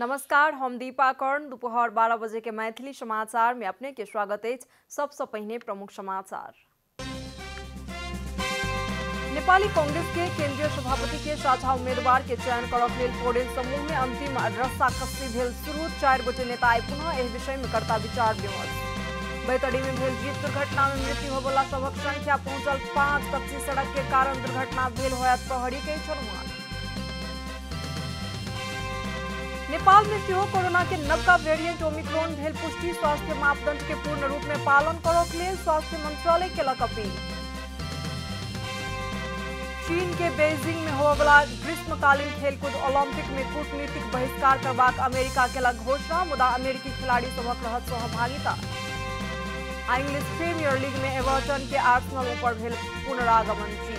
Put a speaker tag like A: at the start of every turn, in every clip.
A: नमस्कार, हम दीपा कर्ण। दोपहर 12 बजे के मैथिली समाचार में अपने के स्वागत है। सबसे पहले प्रमुख समाचार। नेपाली कांग्रेस के केंद्रीय सभापति के साझा उम्मीदवार के चयन करक लेल पौडेल समूह में अंतिम रस्साकसी भेल शुरू। 4 गोटे नेता आई पुनः एहि विषय में करता विचार विमर्श। बैतडी में भेल जीप दुर्घटना में मृत्यु होबला सबक संख्या पहुंचल 5। कच्ची सड़क के कारण दुर्घटना भेल होयत प्रहरी के अनुमान। नेपाल में सेहो कोरोना के नवका वेरिएंट ओमिक्रॉन भेल पुष्टि। स्वास्थ्य मापदंड के पूर्ण रूप में पालन करक लेल स्वास्थ्य मंत्रालय केलक अपील। चीन के बीजिंग में होबला ग्रीष्मकालीन खेलकूद ओलंपिक में कूटनीतिक बहिष्कार करबाक अमेरिका केलक घोषणा। मुदा अमेरिकी खिलाड़ी सभक रहत सहभागिता। इंग्लिश प्रीमियर लीग में एवर्टन के आर्सेनल ऊपर भेल पुनरागमन जीत।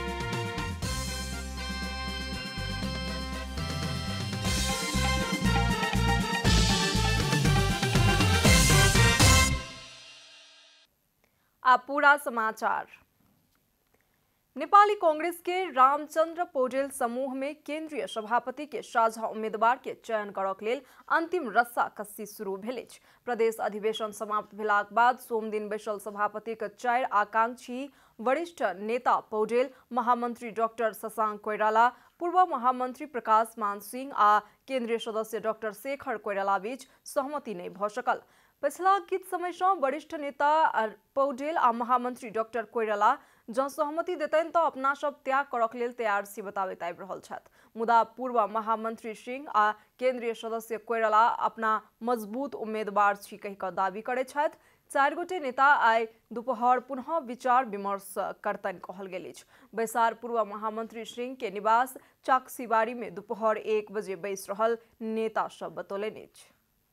A: अब पूरा समाचार। नेपाली कांग्रेस के रामचंद्र पौडेल समूह में केंद्रीय सभापति के साझा उम्मीदवार के चयन करक लेल अंतिम रस्साकसी शुरू भेल अछि। प्रदेश अधिवेशन समाप्त भेलाक बाद सोम दिन बैसल सभापति के 4 आकांक्षी वरिष्ठ नेता पौडेल, महामंत्री डॉक्टर शशांक कोइराला, पूर्व महामंत्री प्रकाश मान सिंह आ केंद्रीय सदस्य डॉक्टर शेखर कोइराला बीच सहमति नहीं भ सकल। पिछला किछ समय से वरिष्ठ नेता पौडेल आ महामंत्री डॉक्टर कोइराला जँ सहमति देतनि तो अपना सब त्याग करक लेल तैयार सी बताबैत आबि रहल छथि। मुदा पूर्व महामंत्री सिंह आ केंद्रीय सदस्य कोइराला अपना मजबूत उम्मीदवार छी कहि कऽ दावी करैत छथि। 4 गोटे नेता आइ दोपहर पुनः विचार विमर्श करतनि कहल गेल अछि। बैसार पूर्व महामंत्री सिंह के निवास चाकसीबाड़ी में दोपहर 1 बजे बैस रहल नेता सब बतौलनि अछि।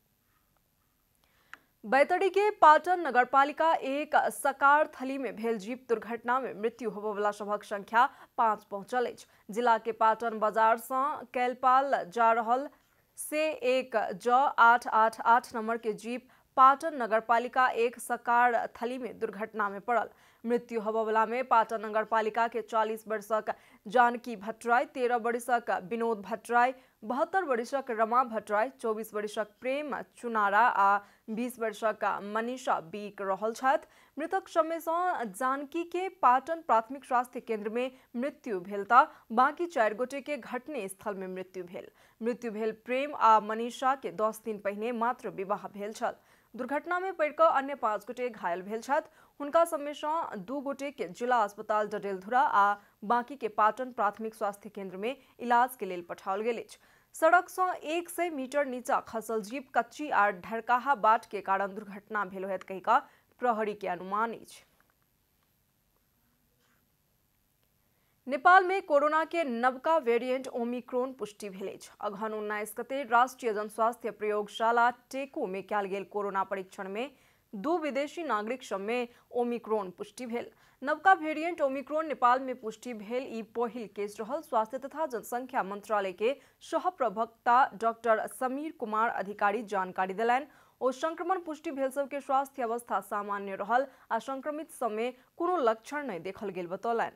A: बैतडी के पाटन नगरपालिका एक सकार थली में भेल जीप दुर्घटना में मृत्यु होबवला सबक संख्या 5 पहुंचल अछि। जिला के पाटन बाजार से कैलपाल जा रहल से एक ज 888 नंबर के जीप पाटन नगरपालिका एक सकार थली में दुर्घटना में पड़ल। मृत्यु होबवला में पाटन नगरपालिका के 40 वर्षक जानकी भट्टराय, 13 वर्षक विनोद भट्टराय, 72 वर्षक रमा भट्टराय, 24 वर्षक प्रेम चुनारा आ 20 वर्षक मनीषा बीक रहल छथि। मृतक सबमे सँ जानकी के पाटन प्राथमिक स्वास्थ्य केंद्र में मृत्यु भेल त बाकी 4 गोटे के घटने स्थल में मृत्यु भेल। मृत्यु भेल प्रेम आ मनीषा के 10 दिन पहिने मात्र विवाह भेल छल। दुर्घटना में पड़ि कऽ अन्य 5 गोटे घायल भेल छथि। हुनका सबमे सँ 2 गोटे के जिला अस्पताल डडेलधुरा आ बाकी के पाटन प्राथमिक स्वास्थ्य केंद्र में इलाज के लेल पठाओल गेल अछि। सड़क से 100 मीटर नीचा खसल जीप कच्ची आ ढरकाहा बाट के कारण दुर्घटना भेल होयत कहि कऽ प्रहरी के अनुमान अछि। नेपाल में कोरोना के नवका वेरिएंट ओमिक्रॉन पुष्टि भेल अछि। अगहन 19 गते राष्ट्रीय जनस्वास्थ्य प्रयोगशाला टेको में कयल गेल कोरोना परीक्षण में 2 विदेशी नागरिक सब में ओमिक्रॉन पुष्टि भेल। नवका वेरिएंट ओमिक्रॉन नेपाल में पुष्टि भेल ई पहिल केस रहल। स्वास्थ्य तथा जनसंख्या मंत्रालय के सह प्रवक्ता डॉक्टर समीर कुमार अधिकारी जानकारी देलनि। ओ संक्रमण पुष्टि भेल सबके स्वास्थ्य अवस्था सामान्य रहल आ संक्रमित सब में कोनो लक्षण नहीं देखल गेल बतौलनि।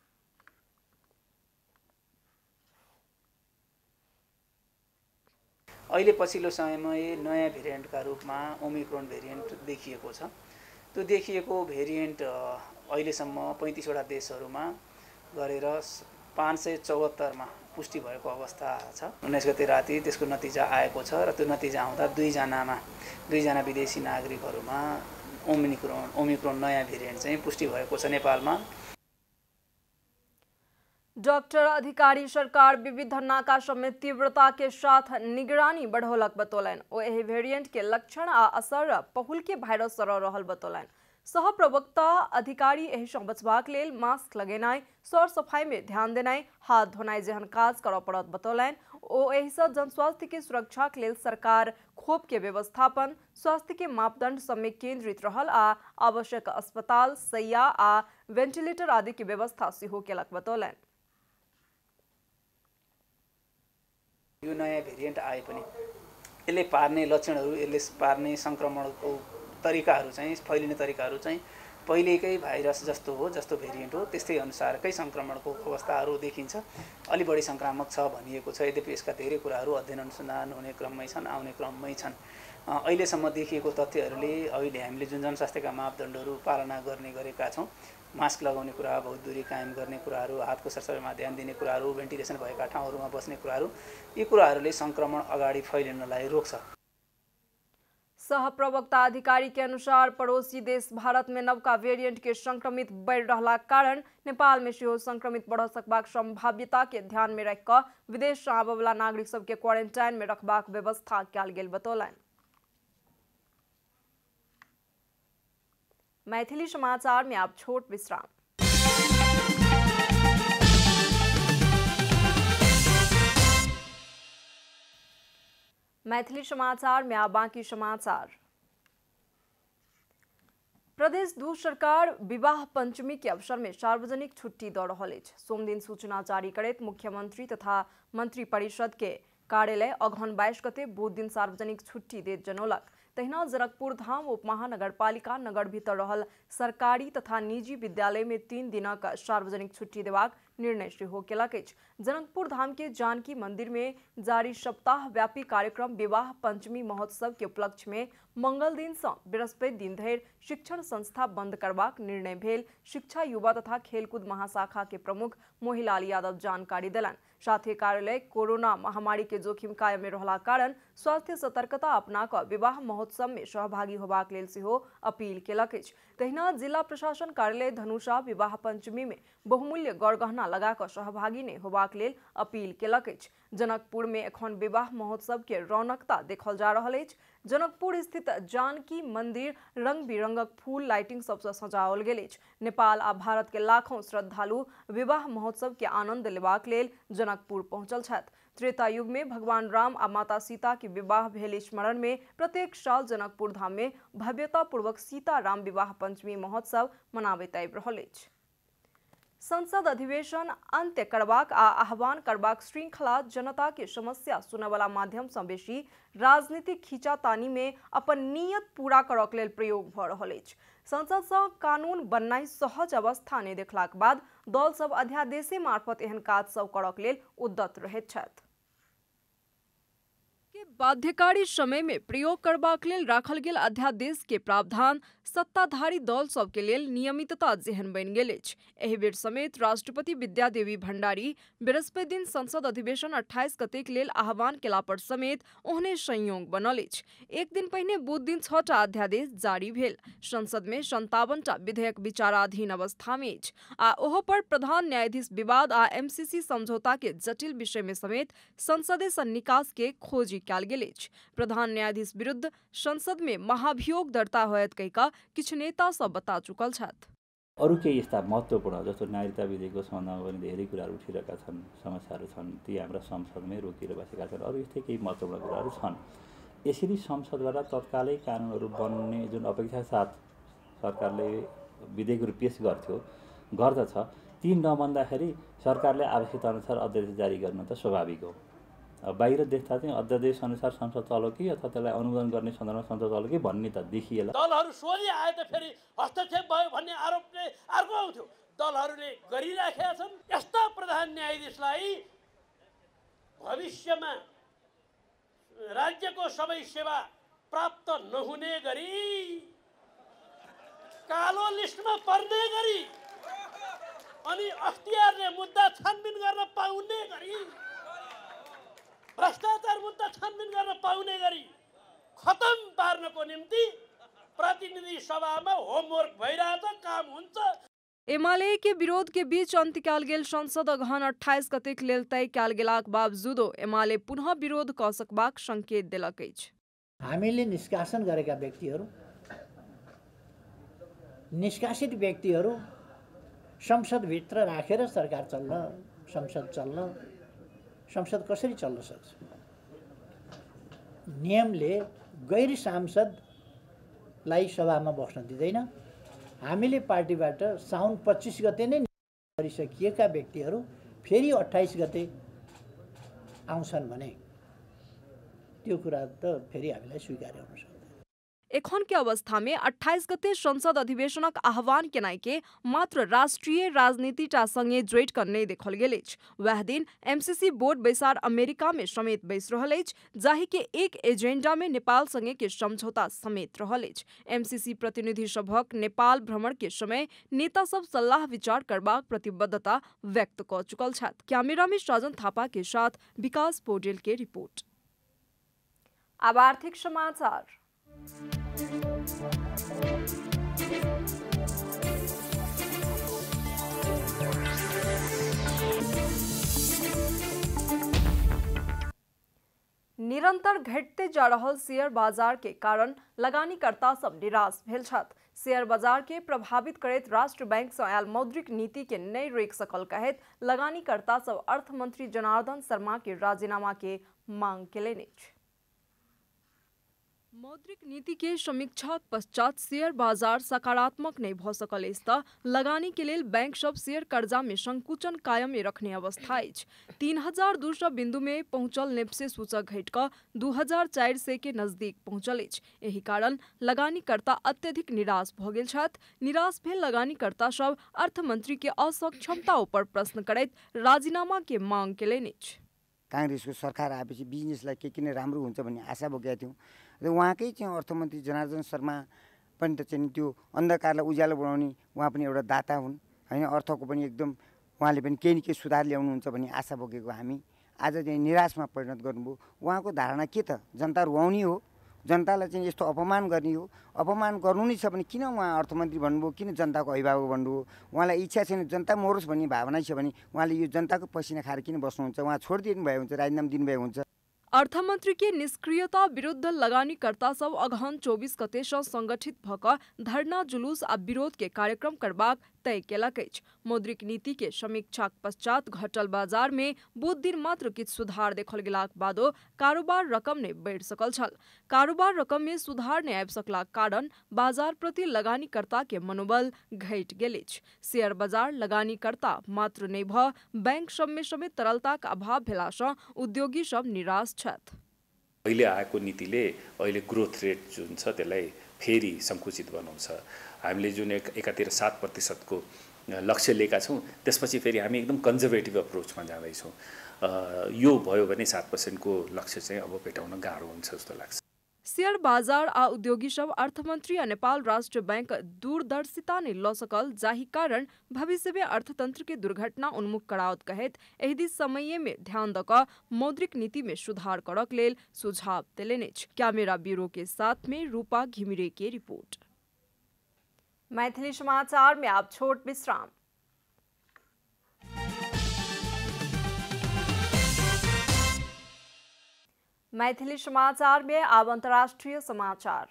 B: अहिले पछिल्लो समयमा नयाँ भेरिएन्टका रूपमा ओमिक्रोन भेरिएन्ट देखिएको छ। त्यो देखिएको भेरिएन्ट अहिलेसम्म 35 वटा देशहरूमा गरेर 574 मा पुष्टि भएको अवस्था छ। 19 गते राति त्यसको नतिजा आएको छ र त्यो नतिजा आउँदा 2 जना विदेशी नागरिकहरूमा ओमिक्रोन नयाँ भेरिएन्ट चाहिँ पुष्टि भएको छ नेपालमा।
A: डॉक्टर अधिकारी सरकार विविध नाका समेत तीव्रता के साथ निगरानी बढ़ौलक बतौलनि। ओ एहि वेरिएंट के लक्षण आ असर पहिल के वायरस सँ रहल बतौलनि। सह प्रवक्ता अधिकारी एहि सँ बचबाक लेल मास्क लगेनाइ, सर सफाई में ध्यान देनाइ, हाथ धोनाइ जेहन काज करऽ पड़त बतौलनि। ओ एहि सँ जनस्वास्थ्य के सुरक्षा के लेल सरकार खोप के व्यवस्थापन, स्वास्थ्य के मापदंड सब में केंद्रित रहल आ आवश्यक अस्पताल, शैय्या आ वेंटिलेटर आदि के व्यवस्था सेहो केलक बतौलनि।
B: यो नयाँ भेरिएन्ट आए पनि यसले पार्ने लक्षणहरू, यसले पार्ने संक्रमणको तरिकाहरू चाहिँ, फैलिने तरिकाहरू चाहिँ पहिलेकै भाइरस जस्तो हो, जस्तो भेरिएन्ट हो, त्यस्तै अनुसारकै सङ्क्रमणको अवस्थाहरू देखिन्छ। अलि बढी सङ्क्रामक छ भनिएको छ, यद्यपि यसका धेरै कुराहरू अध्ययन अनुसन्धान हुने क्रममै छन्, आउने क्रममै छन्। अहिलेसम्म देखिएको तथ्यहरूले अहिले हामीले जुन जनस्वास्थ्यका मापदण्डहरू पालना गर्ने गरेका छौँ, मास्क लगाउने कुरा, बहुत दूरी कायम गर्ने कुराहरू, हातको सरसफाइमा ध्यान दिने कुराहरू, भेन्टिलेसन भएका ठाउँहरूमा बस्ने कुराहरू, यी कुराहरूले सङ्क्रमण अगाडि फैलिनलाई रोक्छ।
A: सहप्रवक्ता अधिकारी के अनुसार पड़ोसी देश भारत में नवका वेरिएंट के संक्रमित बढ़ रहा कारण नेपाल में सेहो संक्रमित बढ़ सकबाक संभाव्यता के ध्यान में रख विदेश से आबय वाला नागरिक सबके क्वारेंटाइन में रखबाक व्यवस्था कयल गेल बतौलनि। मैथिली समाचार में आप छोट विश्राम। मैथिली समाचार में आप बाकी समाचार। प्रदेश दू सरकार विवाह पंचमी के अवसर में सार्वजनिक छुट्टी द रहल अछि। सोम दिन सूचना जारी करैत मुख्यमंत्री तथा मंत्री परिषद के कार्यालय अगहन 22 गते बुध दिन सार्वजनिक छुट्टी देत जनौलक। तहिना जनकपुर धाम उपमहानगरपालिका नगर भीतर रहल सरकारी तथा निजी विद्यालय में 3 दिनक सार्वजनिक छुट्टी देबाक निर्णय सेहो केलक अछि। जनकपुर धाम के जानकी मंदिर में जारी सप्ताह व्यापी कार्यक्रम विवाह पंचमी महोत्सव के उपलक्ष्य में मंगल दिन से बृहस्पति दिन धरि शिक्षण संस्था बंद करबाक निर्णय भेल। शिक्षा युवा तथा खेलकूद महाशाखा के प्रमुख मोहिलाल यादव जानकारी देलनि। साथ ही कार्यालय कोरोना महामारी के जोखिम कायम में रहला कारण स्वास्थ्य सतर्कता अपना कऽ विवाह महोत्सव में सहभागी होबाक लेल सेहो अपील केलक अछि। तहिना जिला प्रशासन कार्यालय धनुषा विवाह पंचमी में बहुमूल्य गरगहना लगा कऽ सहभागी नहि होबाक लेल अपील केलक अछि। जनकपुर में एखन विवाह महोत्सव के रौनकता देखल जा रहल अछि। जनकपुर स्थित जानकी मंदिर रंग बिरंगक फूल लाइटिंग सबसे सजाओल गेल अछि। नेपाल आ भारत के लाखों श्रद्धालु विवाह महोत्सव के आनंद लेबाक लेल जनकपुर पहुंचल छथि। त्रेता युग में भगवान राम आ माता सीता के विवाह भेल स्मरण में प्रत्येक साल जनकपुर धाम में भव्यता पूर्वक सीता राम विवाह पंचमी महोत्सव मनाबैत आबि रहल अछि। संसद अधिवेशन अंत्य करबाक आ आह्वान करबाक श्रृंखला जनता के समस्या सुनय वाला माध्यम से बेसी राजनीतिक खींचातानी में अपन नियत पूरा करक लेल प्रयोग भ रहल अछि। संसद से कानून बननाइ सहज अवस्था नहि देखलाक बाद दल सब अध्यादेशे मार्फत एहन काज सब करक लेल उद्यत रहैत छथि। के बाध्यकारी समय में प्रयोग करबाक लेल राखल गेल अध्यादेश के प्रावधान सत्ताधारी दल सब के लेल नियमितता जेहन बनि गेल अछि। एहि बेर समेत राष्ट्रपति विद्यादेवी भंडारी बृहस्पति दिन संसद अधिवेशन 28 गते के लेल आह्वान केला पर समेत ओहने संयोग बनल अछि। एक दिन पहिने बुध दिन 6टा अध्यादेश जारी भेल। संसद में 57टा विधेयक विचाराधीन अवस्था में अछि आ ओहो पर प्रधान न्यायाधीश विवाद आ MCC समझौता के जटिल विषय में समेत संसदे से निकास के खोजी कयल गेल अछि। प्रधान न्यायाधीश विरुद्ध संसद में महाभियोग दर्ता होयत कहिका किछु नेता सब बता चुकल छथि।
C: अरू केही यस्ता महत्त्वपूर्ण जस्तो नागरिकता विधेयकको सन्दर्भमा पनि धेरै कुराहरू उठिरहेका छन्, समस्याहरू छन्, ती हाम्रा संसदमै रोकिएर बसेका छन्। अरू यस्तै केही महत्त्वपूर्ण कुराहरू छन्। यसरी संसदबाट तत्कालै कानुनहरू बन्ने जुन अपेक्षा साथ सरकारले विधेयकहरू पेश गर्दछ, ती नबन्दाखेरि सरकारले आवश्यकता अनुसार अध्यादेश जारी गर्न त स्वाभाविक हो। बाहिर देख्दा चाहिँ अध्यादेश अनुसार संसद चल्यो कि अथवा त्यसलाई अनुमोदन गर्ने सन्दर्भमा संसद चल्यो कि भन्ने त देखिएला।
D: दलहरू सोझै आए त फेरि हस्तक्षेप भयो भन्ने आरोपले अर्को आउँथ्यो। दलहरूले गरिराखेका छन्। यस्ता प्रधान न्यायाधीशलाई भविष्यमा राज्यको सबै सेवा प्राप्त नहुने गरी, कालो लिस्टमा पर्ने गरी, अनि अख्तियारले मुद्दा छानबिन गर्न पाउने गरी, भ्रष्टाचार मुद्दा छानबिन गर्न पाउने गरी खतम पार्नको निम्ति प्रतिनिधि सभामा होमवर्क भइरहेछ, काम हुन्छ।
A: एमाले के विरोध के बीच अंत्य कयल गेल संसद अगहन 28 गते के लेल तय कयल गेलाक बावजूदो एमाले पुनः विरोध क सकबाक संकेत देलक अछि।
E: हामीले निष्कासन गरेका व्यक्तिहरू, निष्कासित व्यक्तिहरू संसदभित्र राखेर सरकार चल्न, संसद चल्न, संसद कसरी चल्न सक्छ? नियमले गैर सांसदलाई सभामा बस्न दिँदैन। हामीले पार्टीबाट साउन 25 गते नै गरिसकिएका व्यक्तिहरू फेरि 28 गते आउँछन् भने त्यो कुरा त फेरि हामीलाई स्वीकार्य हुन सक्दैन।
A: एखन के अवस्था में 28 गते संसद अधिवेशनक आह्वान केनाइ के मात्र राष्ट्रीय राजनीतिटा संगे जोड़ि कऽ नहि देखल गेल अछि। वएह दिन एमसीसी बोर्ड बैसार अमेरिका में समेत बैस रहल अछि, जाहि के एक एजेंडा में नेपाल संगे के समझौता समेत रहल अछि। एमसीसी प्रतिनिधि सभक नेपाल भ्रमण के समय नेता सब सलाह विचार करबाक प्रतिबद्धता व्यक्त कऽ चुकल छथि। कैमरा में साजन थापा के साथ विकास पौडेल के रिपोर्ट। अब आर्थिक समाचार। निरंतर घटते जा रहल शेयर बाजार के कारण लगानीकर्ता सब निराश भेल छथि। शेयर बाजार के प्रभावित करैत राष्ट्र बैंक सँ आयल मौद्रिक नीति के नहीं रोकि सकल कहैत लगानीकर्ता सब अर्थमंत्री जनार्दन शर्मा के राजीनामा के मांग केलनि अछि। मौद्रिक नीति के समीक्षा पश्चात शेयर बाजार सकारात्मक नहीं भ सकल अछि तऽ लगानी के लेल बैंक सब शेयर कर्जा में संकुचन कायम में रखने अवस्था अछि। 3200 बिंदु में पहुंचल नेप्से सूचक घटि कऽ 2400 के नजदीक पहुंचल अछि। एहि कारण लगानीकर्ता अत्यधिक निराश भ गेल छथि। निराश भेल लगानीकर्ता सब अर्थमंत्री के असक्षमता ऊपर प्रश्न करैत राजीनामा के मांग केलनि अछि।
F: कांग्रेसको सरकार आएपछि बिजनेसलाई के किन राम्रो हुन्छ भन्ने आशा बोकेका थियौँ र उहाँकै चाहिँ अर्थमन्त्री जनार्दन शर्मा पनि त चाहिँ त्यो अन्धकारलाई उज्यालो बनाउने उहाँ पनि एउटा दाता हुन् हैन। अर्थको पनि एकदम उहाँले पनि केही न केही सुधार ल्याउनुहुन्छ भन्ने आशा बोकेको हामी आज चाहिँ निराशमा परिणत गर्नुभयो। उहाँको धारणा के त जनता रुवाउने हो, जनतालाई चाहिँ यस्तो अपमान गर्ने हो। अपमान गर्नु नै छ भने किन उहाँ अर्थमन्त्री भन्नुभयो, किन जनताको अभिभावक भन्नुभयो? उहाँलाई इच्छा छैन जनता मरोस् भन्ने भावना छ भने उहाँले यो जनताको पसिना खाएर किन बस्नुहुन्छ? उहाँ छोडिदिनु भए हुन्छ, राजीनामा दिनुभए हुन्छ।
A: अर्थमंत्री के निष्क्रियता विरुद्ध लगानीकर्ता सब अगहन 24 गते सँ संगठित भ कऽ धरना जुलूस आ विरोध के कार्यक्रम करबाक तय केलक अछि। मौद्रिक नीति के समीक्षाक पश्चात घटल बाजार में बुध दिन मात्र किछु सुधार देखल गेलाक बादो कारोबार रकम नहि बढ़ि सकल छल। कारोबार रकम में सुधार नहि आबि सकलाक कारण बाजार प्रति लगानीकर्ता के मनोबल घटि गेल अछि। शेयर बाजार लगानीकर्ता मात्र नहि भ बैंक सब में समेत तरलताक अभाव भेला सँ उद्योगी सब निराश छथि।
G: अहिले आएको नीतिले अहिले ग्रोथ रेट जुन छ त्यसलाई फेरि संकुचित बनाउँछ। हामीले जुन एकातिर 7% को लक्ष्य लिएका छौँ त्यसपछि फेरि हामी एकदम कन्जर्भेटिभ अप्रोचमा जाँदैछौँ। यो भयो भने 7% को लक्ष्य चाहिँ अब भेटाउन गाह्रो हुन्छ जस्तो लाग्छ।
A: शेयर बाजार आ उद्योगी सब अर्थमंत्री आ नेपाल राष्ट्र बैंक दूरदर्शिता नहीं ल सकल, जाहि कारण भविष्य में अर्थतंत्र के दुर्घटना उन्मुख कराओत कहैत एहि दिस समय में ध्यान द कऽ मौद्रिक नीति में सुधार करक लेल सुझाव देलनि अछि। कैमरा ब्यूरो के साथ में रूपा घिमिरे की रिपोर्ट। मैथिली समाचार में आप छोट विश्राम। मैथिली समाचार में अब अंतर्राष्ट्रीय समाचार।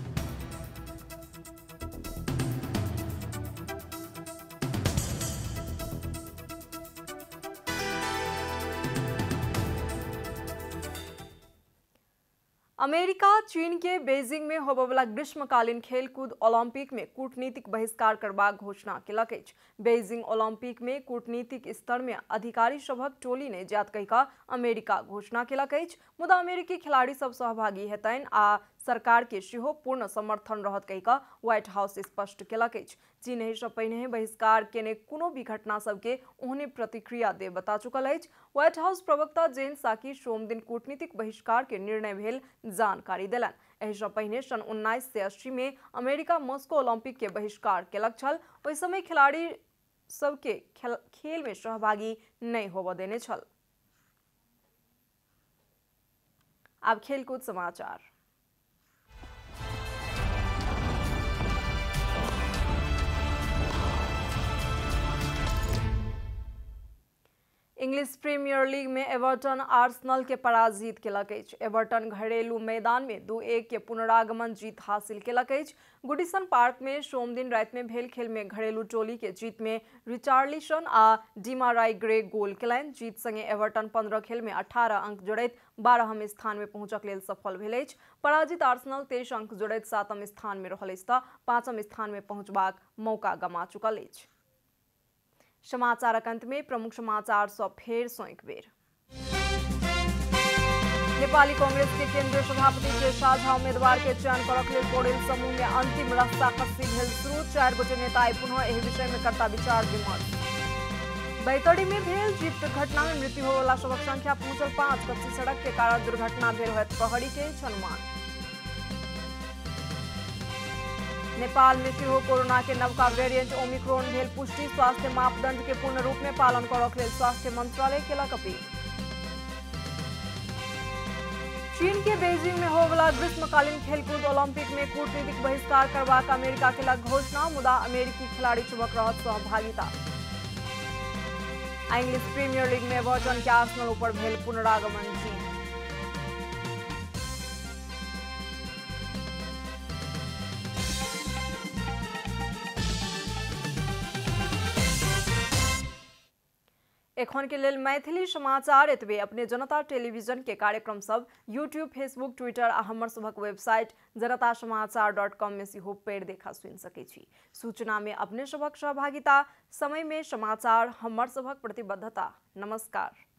A: अमेरिका चीन के बेजिंग में होबयवला ग्रीष्मकालीन खेलकूद ओलंपिक में कूटनीतिक बहिष्कार करबाक घोषणा केलक अछि। बेजिंग ओलंपिक में कूटनीतिक स्तर में अधिकारी सभक टोली ने जायत कहि कऽ अमेरिका घोषणा केलक अछि। मुदा अमेरिकी खिलाड़ी सब सहभागी हेतनि आ सरकार के सेहो पूर्ण समर्थन रहत कहि कऽ व्हाइट हाउस स्पष्ट केलक अछि। चीन एहि सँ पहिने बहिष्कार केने कोनो भी घटना सबके ओहने प्रतिक्रिया दे बता चुकल अछि। व्हाइट हाउस प्रवक्ता जेन साकी सोम दिन कूटनीतिक बहिष्कार के निर्णय भेल जानकारी देलनि। एहि सँ पहिने सन 1980 में अमेरिका मॉस्को ओलंपिक के बहिष्कार केलक छल। ओहि समय खिलाड़ी सबके खेल में सहभागी नहीं होबय देने छल। अब खेलकूद समाचार। इंग्लिश प्रीमियर लीग में एवर्टन आर्सेनल के पराजित केलक अछि। एवर्टन घरेलू मैदान में 2-1 के पुनरागमन जीत हासिल केलक अछि। गुडिसन पार्क में सोम दिन रात में भेल खेल में घरेलू टोली के जीत में रिचार्लिसन आ डिमाराई ग्रे गोल केलनि। जीत संगे एवर्टन 15 खेल में 18 अंक जोड़ैत 12वें स्थान में पहुंचक लेल सफल भेल अछि। पराजित आर्सेनल 23 अंक जोड़ैत 7वें स्थान में रहल अछि तऽ 5वें स्थान में पहुंचबाक मौका गमा चुकल अछि। समाचारक अंत में प्रमुख समाचार सब फेर सँ एक बेर। नेपाली कांग्रेस के केंद्रीय सभापति के साझा उम्मीदवार के चयन पर अखिलेश पौडेल समूह में अंतिम रस्साकस्सी भेल शुरू। 4 गोटे नेता आई पुनः एहि विषय में करता विचार विमर्श। बैतडी में भेल जीप दुर्घटना में मृत्यु होने सबक संख्या पहुंचल 5। कच्ची सड़क के कारण दुर्घटना भेल होत प्रहरी के अनुमान। नेपाल में फिर हो कोरोना के नवका वेरिएंट ओमिक्रॉन भेल पुष्टि। स्वास्थ्य मापदंड के पूर्ण रूप में पालन कर स्वास्थ्य मंत्रालय केलक अपील। चीन के बेजिंग में होवला ग्रीष्मकालीन खेलकूद ओलंपिक में कूटनीतिक बहिष्कार करवा अमेरिका के लग घोषणा। मुदा अमेरिकी खिलाड़ी चुबक रहत सहभागिता। इंग्लिश प्रीमियर लीग में एवर्टन के आर्सेनल ऊपर भेल पुनरागमन जीत। एखन के लेल मैथिली समाचार एतबे। अपने जनता टेलीविजन के कार्यक्रम सब यूट्यूब, फेसबुक, ट्विटर आ हमर सभक वेबसाइट जनतासमाचार.com में सेहो पेड़ देखा सुनि सकै छी। सूचना में अपने सभक सहभागिता, समय में समाचार हमर सभक प्रतिबद्धता। नमस्कार।